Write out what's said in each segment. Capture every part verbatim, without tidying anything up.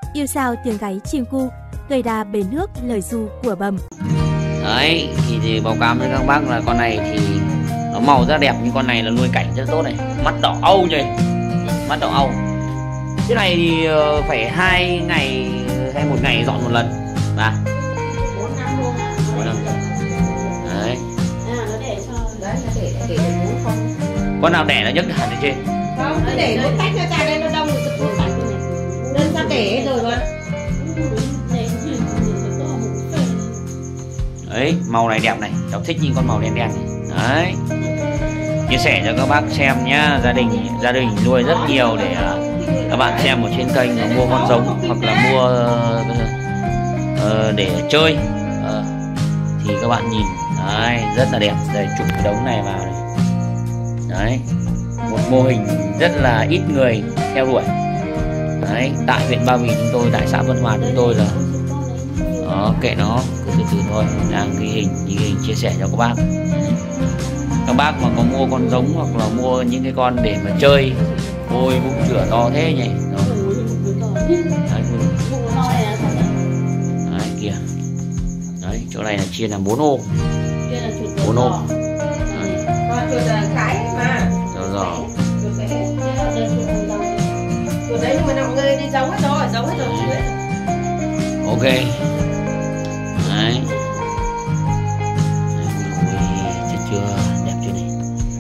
Yêu sao tiếng gáy chim cu, cây đa bến nước lời ru của bầm. Đấy, thì, thì báo cáo với các bác là con này thì nó màu rất đẹp, nhưng con này là nuôi cảnh rất tốt này. Mắt đỏ âu nhỉ, mắt đỏ âu. Cái này thì phải hai ngày hay một ngày dọn một lần và bốn năm. Đấy. Con nào đẻ nó nhấc hẳn lên trên. Không, nó để nó tách ra ra đây nó đông rồi tự tách rồi. Đơn ra để rồi mà. Đấy, màu này đẹp này, cháu thích những con màu đen đen này. Đấy. Chia sẻ cho các bác xem nhá, gia đình gia đình nuôi rất nhiều để uh, các bạn xem ở trên kênh là mua con giống hoặc là mua uh, uh, để chơi. Uh, thì các bạn nhìn, đấy, rất là đẹp. Đây chụp cái đống này vào này. Đấy, một mô hình rất là ít người theo đuổi. Đấy, tại huyện Ba Vì chúng tôi, tại xã Vân Hòa chúng tôi là đó, kệ nó, cứ từ từ thôi, đang ghi hình, ghi hình chia sẻ cho các bác. Các bác mà có mua con giống hoặc là mua những cái con để mà chơi, ôi bụng chửa to thế nhỉ. Đó. Đấy, đấy kìa. Đấy, chỗ này là chia làm bốn ô. Bốn ô. Rồi rồi. Ok. Đấy. Ui, chết chưa, đẹp chưa này.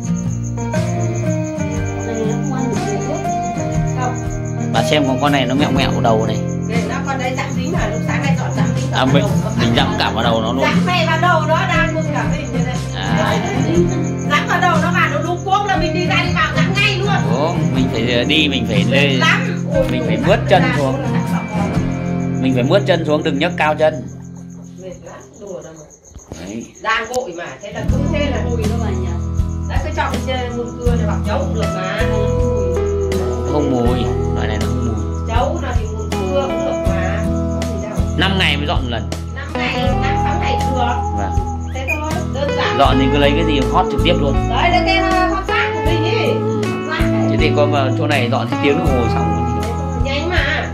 Bà xem con con này nó mẹo mẹo đầu này. Nó con đấy dặm dính mà lúc sáng nay dọn dặm dính. À mình mình dặm cả vào đầu nó luôn. Dặm này vào đầu nó đang luôn cả mình như này. À. Dặm vào đầu nó vào nó đúng cuốc là mình đi ra đi vào dặm ngay luôn. Đúng, mình phải đi, mình phải lên, mình phải mướt chân xuống. Mình phải mướt chân xuống, đừng nhấc cao chân. Đấy. Đang vội mà, thế là cứ thế là mùi nó mà nhỉ. Đấy, cứ chọn cái mùi cưa này bọc chấu cũng được mà. Không mùi, loại này nó không mùi. Chấu là thì mùi cưa cũng được mà. năm ngày mới dọn một lần. năm ngày, năm sáu ngày được. Vâng. Thế thôi, đơn giản. Dọn thì cứ lấy cái gì hót trực tiếp luôn. Đấy, là cái hót rác của mình ý. Thế thì con vào chỗ này dọn thì tiếng đồng hồ xong rồi. Nhanh mà.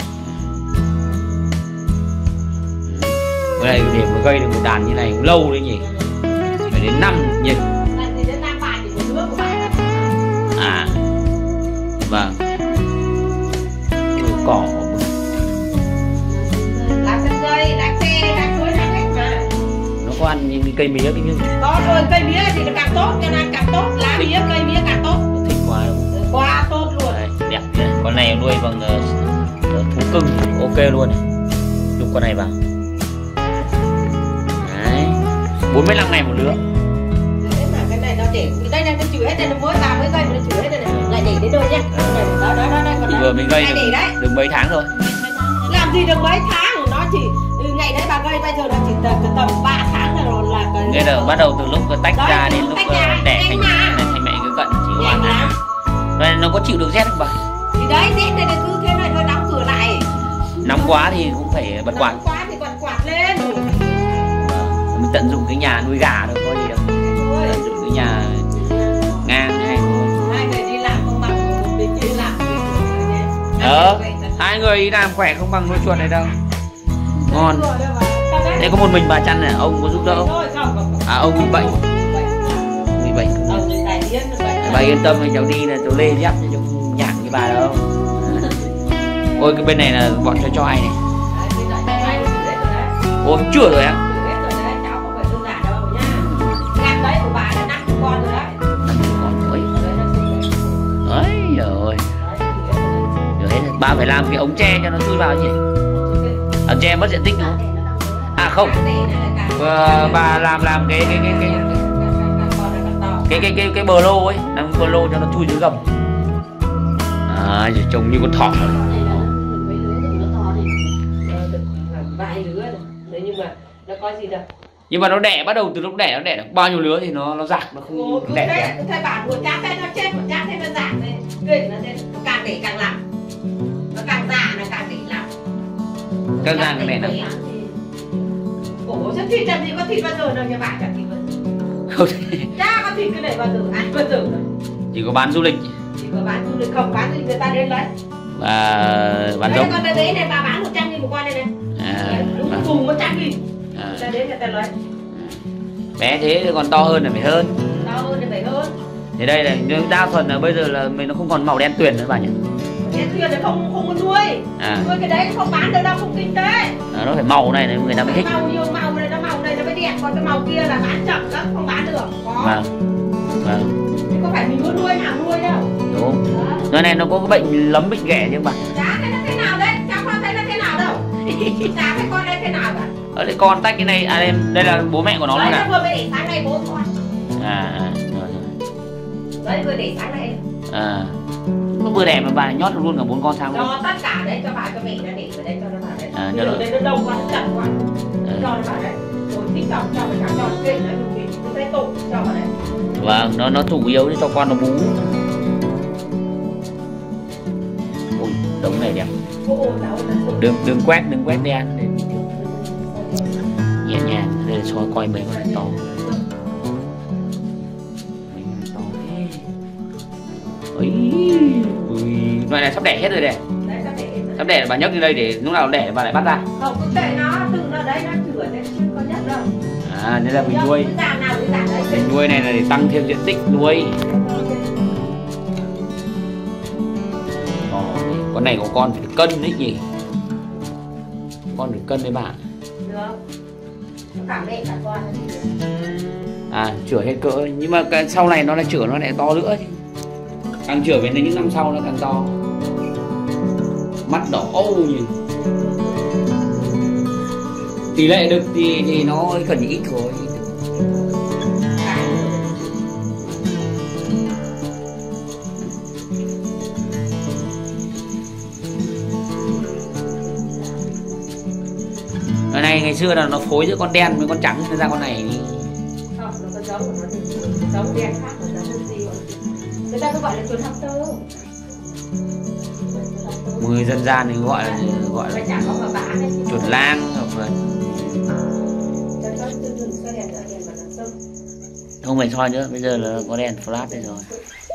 Cái này để mà gây được một đàn như này cũng lâu đấy nhỉ. Phải đến năm nhỉ. Lần thì đến năm bài thì một nước của bạn. À. Vâng. Cỏ. Lá sân dây, lá xe, lá chuối, lá cách mà. Nó có ăn những cái cây mía cái như. Có rồi, cây mía thì nó càng tốt, cho nên càng tốt, lá mía cây mía càng tốt. Thích quá không? Quá tốt luôn. Đấy, đẹp đấy. Con này nuôi bằng uh, thú cưng, ok luôn này. Chụp con này vào. Đấy, bốn mươi lăm ngày một lứa. Thế mà cái này nó để đây này, nó chửi hết đây, nó mới vào mới gây nó chửi hết đây này, lại để đến đôi nhá. Đó đó đó đây còn vừa mình gây được, được mấy tháng rồi. Làm gì được mấy tháng, nó chỉ từ ngày đấy bà gây bây giờ nó chỉ tầm tầm ba tháng là rồi là cái. Nghe là bắt đầu từ lúc tách đấy, ra đến lúc ra, đẻ thành thành mẹ cứ cận chỉ có ba tháng. Đây nó có chịu được rét không bà? Thì đấy, rét này cứ thế này thôi, đóng cửa lại. Nóng quá thì cũng phải bật quạt. Nóng quá thì bật quạt lên. Mình tận dụng cái nhà nuôi gà thôi, có gì đâu. Tận dụng cái nhà ngang này thôi. Hai người đi làm không bằng một mình đi làm. Ờ, hai người đi làm khỏe không bằng nuôi chuột này đâu. Ngon. Thế có một mình bà chăn này, ông có giúp đỡ không? À, ông bị bệnh. Bị bệnh. Bà yên tâm, cháu đi là cháu lê dép cho cháu nhảng như bà đâu. Ôi cái bên này là bọn cho cho ai này. Ôi chưa rồi em. Đấy rồi. Rồi hết bà phải làm cái ống tre cho nó chui vào nhỉ. Ống tre mất diện tích đúng không? À không. Bà, bà làm làm cái cái cái cái cái cái cái cái bờ lô ấy, làm bờ lô cho nó chui dưới gầm. À, trông như con thỏ. Vài lứa rồi, nhưng mà nó có gì đâu. Nhưng mà nó đẻ, bắt đầu từ lúc đẻ nó đẻ được bao nhiêu lứa thì nó nó rạc, nó không ừ, đẻ. Thế, thay bản của cha thế nó chết, của cha thế nó rạc đấy. Cái nó thế, càng để càng lắm. Nó càng già nó càng bị lắm. Càng già càng đẻ lắm. Ủa sao thịt làm gì có thịt bao giờ đâu nhà bạn, chả thịt bao giờ. Không. Cha có thịt cái này bao giờ, ăn bao giờ rồi. Chỉ có bán du lịch. Chỉ có bán du lịch, không bán thì người ta đến lấy. và bán giống. Con bé bé này bà bán một trăm nghìn một con này này. À, đúng và... cùng một trăm nghìn. À. Ra đến người ta lấy. Bé thế thì còn to hơn là phải hơn. To hơn thì phải hơn. Thì đây là nhưng đa phần là bây giờ là mình nó không còn màu đen tuyền nữa bà nhỉ? Đen tuyền thì không không có nuôi. À. Nuôi cái đấy không bán được đâu, không kinh tế. À, nó phải màu này này người ta mới thích. Màu nhiều màu này, nó màu này nó mới đẹp, còn cái màu kia là bán chậm lắm, không bán được. Có. Vâng. Vâng. Chứ không phải mình muốn nuôi nào nuôi đâu. Đúng. Cái này nó có cái bệnh lấm bệnh ghẻ chứ bà. Giá thấy nó thế nào đấy, cháu không thấy nó thế nào đâu. Giá thấy con đây thế nào cả. Ở đây con tách cái này, à đây, đây là bố mẹ của nó luôn đấy, à? nó vừa mới để sáng nay bố con. À, à rồi, rồi. Đấy vừa để sáng nay. À. Nó vừa đẻ mà bà nhót luôn cả bốn con sang luôn. Cho tất cả đấy cho bà cho mẹ nó để ở đây cho nó vào đây. À, ở đây nó đông quá, nó chặt quá. À. Cho nó vào đây. Rồi thích chồng cho phải cho nó kệ nó dùng cái tay tụng cho vào đây. Vâng, nó nó chủ yếu để cho con nó bú. Ôi, đống này đẹp. Đừng đừng quét, đừng quét đen để nhẹ nhàng để cho coi mấy con to. To thế. Ôi, loại này sắp đẻ hết rồi đây. Đấy, sắp đẻ. Sắp đẻ bà nhấc lên đây để lúc nào đẻ bà lại bắt ra. Không, cứ kệ nó, tự nó đấy nó chữa nên chứ có nhất đâu. À, nên là mình nuôi. Cứ giảm nào cứ giảm đấy. Mình nuôi này là để tăng thêm diện tích nuôi. Ồ, con này có con phải được cân đấy nhỉ? Con được cân đấy bà. Được. Cả mẹ cả con. À, chữa hết cỡ nhưng mà cái sau này nó lại chữa nó lại to nữa chứ. Càng chữa về những năm sau nó càng to. Mắt đỏ âu nhỉ. Tỷ lệ được thì thì nó cần ít thôi. Cái này ngày xưa là nó phối giữa con đen với con trắng nên ra con này. Không, nó có giống của nó thì giống đen khác của nó gì. Người ta cứ gọi là chuột hamster. Người dân gian thì gọi là gọi là chuột lang hoặc là không phải soi nữa, bây giờ là có đèn flash đây rồi.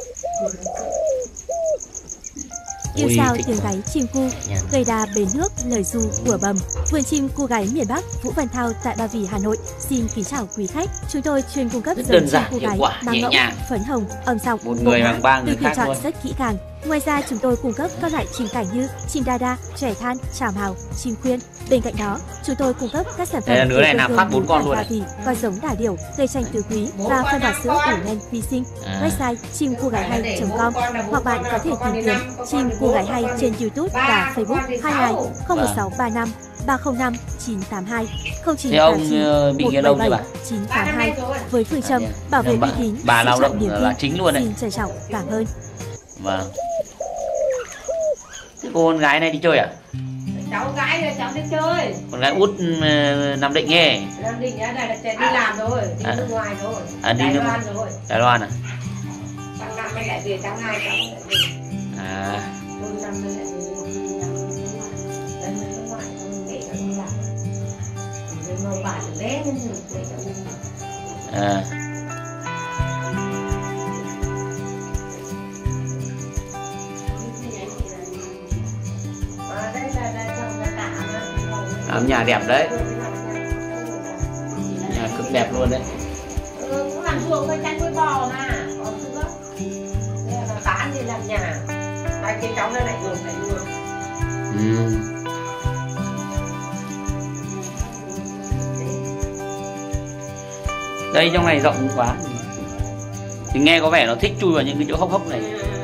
Yêu Ui, sao thích tiếng quá. gáy chim cu, cây đà bể nước, lời ru của bầm. Vườn chim cô gái miền Bắc Vũ Văn Thao tại Ba Vì, Hà Nội xin kính chào quý khách. Chúng tôi chuyên cung cấp Rất giống đơn chim giản, cô hiệu gái quả, mang nhẹ ngẫu, nhàng. phấn hồng, âm giọng, Một người bằng ba người được khác chọn luôn. rất kỹ càng. Ngoài ra chúng tôi cung cấp các loại chim cảnh như chim đa đa, trẻ than, trào hào, chim khuyên. Bên cạnh đó, chúng tôi cung cấp các sản phẩm Đây là đứa này nạp phát bốn con luôn Ba Vì, con giống đà điểu, cây chanh tứ quý và phân bón sữa ủ men vi sinh. À. Website chim cô gái hay chấm com hoặc bạn có thể tìm kiếm chim cô gái hay trên YouTube và Facebook hotline không một sáu ba năm ba không năm chín tám hai không chín Thế tám ông chín ờ, bị một cái bảy lâu chưa bảy bà? chín tám hai với phương châm bảo vệ uy bà, tín, bà lao tôn trọng động niềm là tin. chính luôn đấy. Xin trân trọng cảm ơn. Vâng. Thế cô con gái này đi chơi à? Cháu gái rồi, cháu đi chơi. Con gái út uh, Nam Định nghe. Nam Định á, đây là trẻ đi làm rồi, đi À. nước ngoài rồi. À, đi Đài nước Loan rồi. Đài Loan à? Tháng năm mới lại về, tháng hai cháu lại về. À. Bốn năm mới lại về. Đây mới nước ngoài, để cháu đi làm. Rồi mong bà được bé nên để cháu đi làm. À. À, đây là đây trong cái tả nó. Làm nhà đẹp đấy. Nhà cực đẹp luôn đấy. Ừ, cũng làm ruộng với chăn nuôi bò mà, có sữa. Đây là bán thì làm nhà. Hai cái cháu nó lại dùng lại luôn. Ừ. Đây trong này rộng quá. Thì nghe có vẻ nó thích chui vào những cái chỗ hốc hốc này.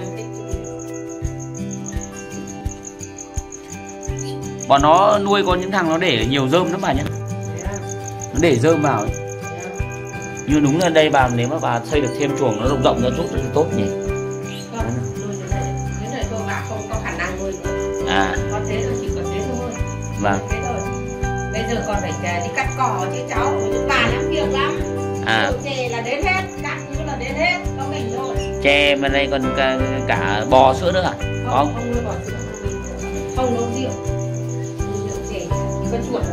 Bọn nó nuôi có những thằng nó để nhiều rơm lắm bà nhé. Nó để rơm vào ấy. Nhưng đúng là đây bà nếu mà bà xây được thêm chuồng nó rộng rộng ra chút thì tốt nhỉ. Không, nuôi thế này. Thế này tôi bà không có khả năng nuôi nữa. À. Con thế rồi, chỉ còn thế thôi. Vâng. Thế thôi. Bây giờ còn phải đi cắt cỏ chứ cháu. Bà làm việc lắm. À. Chè là đến hết, cắt nữa là đến hết. Có mình thôi. Chè mà đây còn cả, cả bò sữa nữa à? Không, Không? không nuôi bò sữa, không nấu rượu. Nuôi rượu chè, chỉ có chuột à.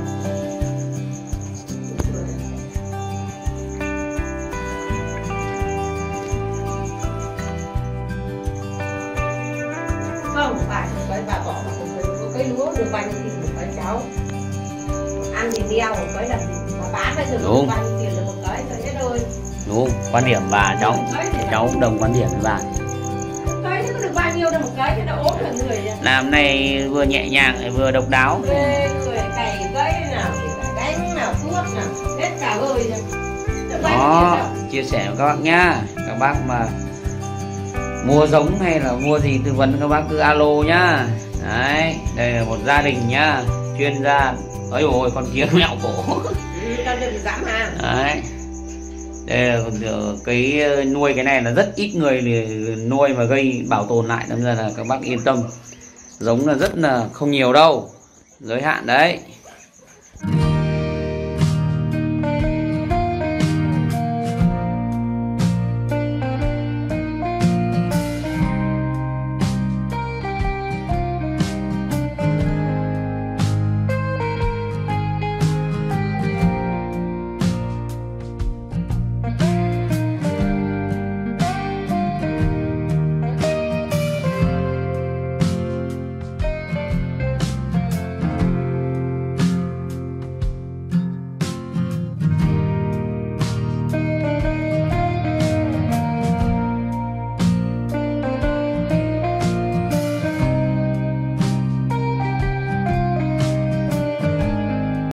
Không, không phải cây bà bỏ vào một cây lúa được bao nhiêu tiền một cây cháu ăn thì đeo một cây là mà bán bây giờ được bao nhiêu tiền được một cây rồi hết rồi. Đúng, quan điểm bà cháu cháu cũng đồng quan điểm với bà. Cây nó có được bao nhiêu đâu một cây cho nó ốm là người vậy. Làm này vừa nhẹ nhàng vừa độc đáo. Về người cày cây nào đánh nào thuốc nào hết cả rồi. Đó, chia sẻ với các bác nhá. Các bác mà mua giống hay là mua gì tư vấn các bác cứ alo nhá. Đấy, đây là một gia đình nhá, chuyên gia. Ôi ôi con kia mẹo cổ. Đấy. Đây là cái nuôi cái này là rất ít người nuôi mà gây bảo tồn lại, nên là các bác yên tâm. Giống là rất là không nhiều đâu, giới hạn đấy.